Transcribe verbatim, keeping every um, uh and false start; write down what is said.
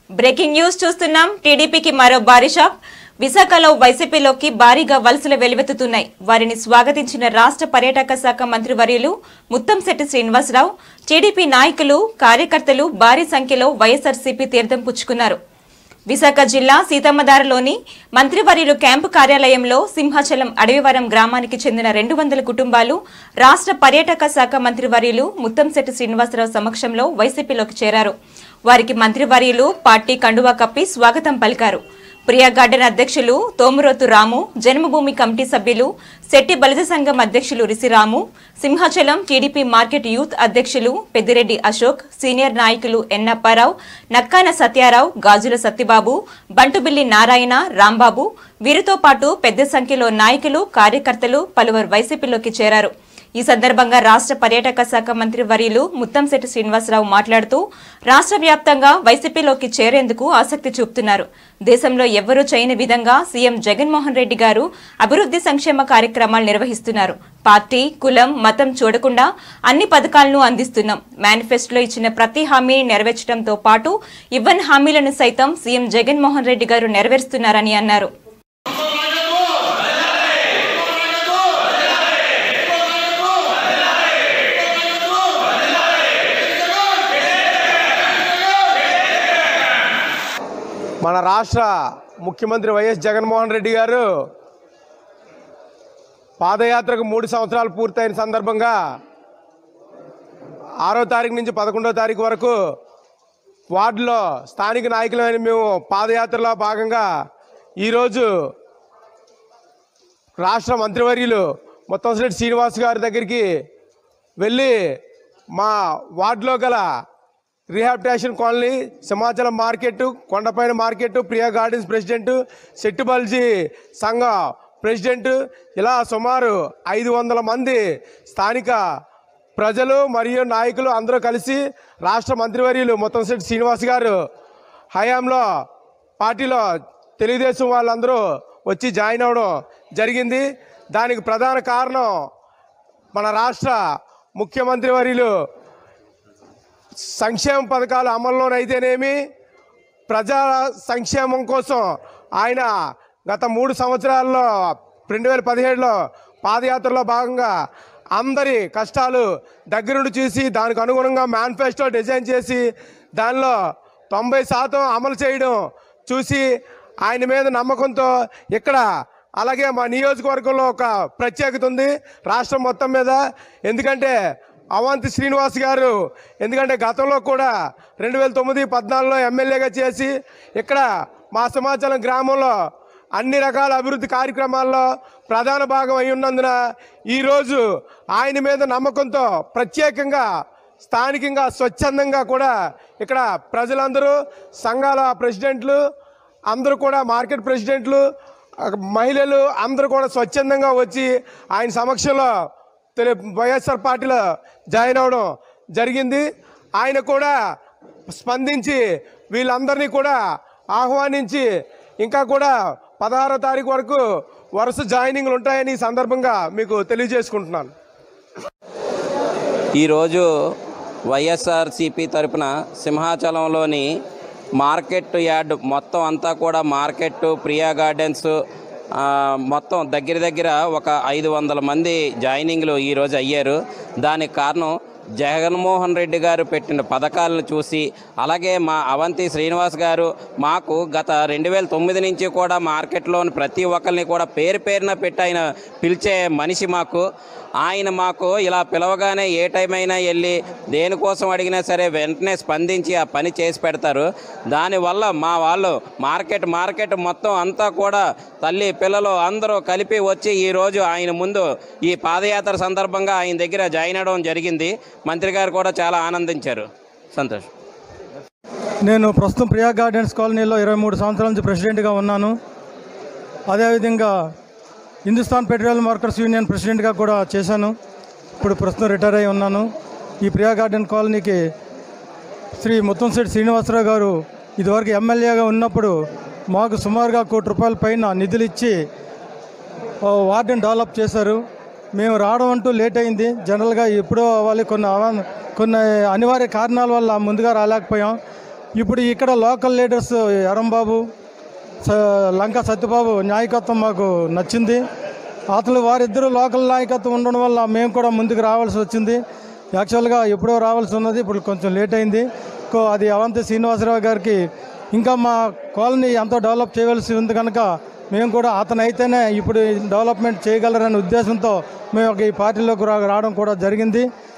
Breaking news చూస్తున్నాం. టీడీపీకి మరో భారీ షాక్. విశాఖలో వైసీపీలోకి భారీగా వలసలు వెలువెత్తుతున్నాయి. వారిని స్వాగతించిన రాష్ట్ర పర్యాటక శాఖ మంత్రివర్యులు ముత్తంశెట్టి శ్రీనివాసరావు, టీడీపీ నాయకులు, కార్యకర్తలు భారీ సంఖ్యలో వైఎస్ఆర్సీపీ తీర్థం పుచ్చుకున్నారు. విశాఖ జిల్లా సీతమ్మధారలోని మంత్రివర్యులు క్యాంపు కార్యాలయంలో సింహాచలం అడవివరం గ్రామానికి చెందిన రెండు వందల కుటుంబాలు రాష్ట్ర పర్యాటక శాఖ మంత్రివర్యులు ముత్తంశెట్టి శ్రీనివాసరావు సమక్షంలో వైసీపీలోకి చేరారు. వారికి మంత్రివర్యులు పార్టీ కండువా కప్పి స్వాగతం పలికారు. ప్రియా గార్డెన్ అధ్యక్షులు తోమురోతు రాము, జన్మభూమి కమిటీ సభ్యులు శెట్టి బలిజ సంఘం అధ్యక్షులు Risiramu, Simhachalam TDP market youth అధ్యక్షులు పెద్దిరెడ్డి అశోక్, సీనియర్ నాయకులు ఎన్నప్పారావు, నక్కాన సత్యారావు, గాజుల సత్యబాబు, బంటుబిల్లి నారాయణ, రాంబాబు, వీరితో పాటు పెద్ద సంఖ్యలో నాయకులు, కార్యకర్తలు పలువురు వైసీపీలోకి చేరారు. ఈ సందర్భంగా రాష్ట్ర పర్యాటక శాఖ మంత్రి వర్యులు ముత్తంశెట్టి శ్రీనివాసరావు మాట్లాడుతూ రాష్ట్ర వ్యాప్తంగా వైసీపీలోకి చేరేందుకు ఆసక్తి చూపుతున్నారు. దేశంలో ఎవ్వరూ చేయని విధంగా సీఎం జగన్మోహన్ రెడ్డి గారు అభివృద్ధి సంక్షేమ కార్యక్రమాలు నిర్వహిస్తున్నారు. పార్టీ, కులం, మతం చూడకుండా అన్ని పథకాలను అందిస్తున్నాం. మేనిఫెస్టోలో ఇచ్చిన ప్రతి హామీని నెరవేర్చడంతో పాటు ఇవ్వని హామీలను సైతం సీఎం జగన్మోహన్ రెడ్డి గారు నెరవేరుస్తున్నారని అన్నారు. మన రాష్ట్ర ముఖ్యమంత్రి వైఎస్ జగన్మోహన్ రెడ్డి గారు పాదయాత్రకు మూడు సంవత్సరాలు పూర్తయిన సందర్భంగా ఆరో తారీఖు నుంచి పదకొండో తారీఖు వరకు వార్డులో స్థానిక నాయకులమైన మేము పాదయాత్రలో భాగంగా ఈరోజు రాష్ట్ర మంత్రివర్యులు ముత్తంశెట్టి శ్రీనివాస్ గారి దగ్గరికి వెళ్ళి మా వార్డులో గల రీహాబిటేషన్ కాలనీ, సింహాచలం మార్కెట్, కొండపైన market, Priya gardens president, Settibalija సంఘ ప్రెసిడెంట్, ఇలా సుమారు ఐదు వందల మంది స్థానిక ప్రజలు మరియు నాయకులు అందరూ కలిసి రాష్ట్ర మంత్రివర్యులు ముత్తంశెట్టి శ్రీనివాస్ గారు హయాంలో పార్టీలో తెలుగుదేశం వాళ్ళందరూ వచ్చి జాయిన్ అవ్వడం జరిగింది. దానికి ప్రధాన కారణం మన రాష్ట్ర ముఖ్యమంత్రి వర్యులు సంక్షేమ పథకాల అమల్లోనైతేనేమి, ప్రజా సంక్షేమం కోసం ఆయన గత మూడు సంవత్సరాల్లో రెండు వేల పదిహేడులో పాదయాత్రలో భాగంగా అందరి కష్టాలు దగ్గరుండి చూసి దానికి అనుగుణంగా మేనిఫెస్టో డిజైన్ చేసి దానిలో తొంభై శాతం అమలు చేయడం చూసి ఆయన మీద నమ్మకంతో ఇక్కడ అలాగే మా నియోజకవర్గంలో ఒక ప్రత్యేకత ఉంది రాష్ట్రం మొత్తం మీద. ఎందుకంటే అవంతి శ్రీనివాస్ గారు ఎందుకంటే గతంలో కూడా రెండు వేల తొమ్మిది పద్నాలుగులో ఎమ్మెల్యేగా చేసి ఇక్కడ మా సింహాచలం గ్రామంలో అన్ని రకాల అభివృద్ధి కార్యక్రమాల్లో ప్రధాన భాగం అయి ఉన్నందున ఈరోజు ఆయన మీద నమ్మకంతో ప్రత్యేకంగా స్థానికంగా స్వచ్ఛందంగా కూడా ఇక్కడ ప్రజలందరూ, సంఘాల ప్రెసిడెంట్లు అందరూ కూడా, మార్కెట్ ప్రెసిడెంట్లు, మహిళలు అందరూ కూడా స్వచ్ఛందంగా వచ్చి ఆయన సమక్షంలో తెలి వైఎస్ఆర్ పార్టీలో జాయిన్ అవ్వడం జరిగింది. ఆయన కూడా స్పందించి వీళ్ళందరినీ కూడా ఆహ్వానించి ఇంకా కూడా పదహారో తారీఖు వరకు వరుస జాయినింగ్లు ఉంటాయని ఈ సందర్భంగా మీకు తెలియజేసుకుంటున్నాను. ఈరోజు వైఎస్ఆర్సీపీ తరపున సింహాచలంలోని మార్కెట్ యార్డ్ మొత్తం అంతా కూడా మార్కెట్, ప్రియా గార్డెన్స్ మొత్తం దగ్గర దగ్గర ఒక ఐదు వందల మంది జాయినింగ్లు ఈరోజు అయ్యారు. దానికి కారణం జగన్మోహన్ రెడ్డి గారు పెట్టిన పథకాలను చూసి, అలాగే మా అవంతి శ్రీనివాస్ గారు మాకు గత రెండు వేల తొమ్మిది నుంచి కూడా మార్కెట్లోని ప్రతి ఒక్కరిని కూడా పేరు పేరున పెట్టి ఆయన పిలిచే మనిషి మాకు. ఆయన మాకు ఇలా పిలవగానే ఏ టైం అయినా వెళ్ళి దేనికోసం అడిగినా సరే వెంటనే స్పందించి ఆ పని చేసి పెడతారు. దానివల్ల మా వాళ్ళు మార్కెట్ మార్కెట్ మొత్తం అంతా కూడా తల్లి పిల్లలు అందరూ కలిపి వచ్చి ఈరోజు ఆయన ముందు ఈ పాదయాత్ర సందర్భంగా ఆయన దగ్గర జాయిన్ అవ్వడం జరిగింది. మంత్రి గారు కూడా చాలా ఆనందించారు. సంతోషం. నేను ప్రస్తుతం ప్రియా గార్డెన్స్ కాలనీలో ఇరవై మూడు సంవత్సరాల నుంచి ప్రెసిడెంట్గా ఉన్నాను. అదేవిధంగా హిందుస్థాన్ పెట్రోలియం వర్కర్స్ యూనియన్ ప్రెసిడెంట్గా కూడా చేశాను. ఇప్పుడు ప్రస్తుతం రిటైర్ అయి ఉన్నాను. ఈ ప్రియా గార్డెన్ కాలనీకి శ్రీ ముత్తంశెట్టి శ్రీనివాసరావు గారు ఇదివరకు ఎమ్మెల్యేగా ఉన్నప్పుడు మాకు సుమారుగా కోటి రూపాయల పైన నిధులు ఇచ్చి వార్డుని డెవలప్ చేశారు. మేము రావడం అంటూ లేట్ అయింది. జనరల్గా ఎప్పుడో వాళ్ళు కొన్ని కొన్ని అనివార్య కారణాల వల్ల ముందుగా రాలేకపోయాం. ఇప్పుడు ఇక్కడ లోకల్ లీడర్స్ ఎరంబాబు స- లంక సత్యబాబు నాయకత్వం మాకు నచ్చింది. అసలు వారిద్దరూ లోకల్ నాయకత్వం ఉండడం వల్ల మేము కూడా ముందుకు రావాల్సి వచ్చింది. యాక్చువల్గా ఎప్పుడో రావాల్సి ఉన్నది, ఇప్పుడు కొంచెం లేట్ అయింది. కో అది అవంతి శ్రీనివాసరావు గారికి ఇంకా మా కాలనీ ఎంతో డెవలప్ చేయవలసి ఉంది కనుక మేము కూడా అతను అయితేనే ఇప్పుడు డెవలప్మెంట్ చేయగలరనే ఉద్దేశంతో మేము ఒక ఈ పార్టీలోకి రా రావడం కూడా జరిగింది.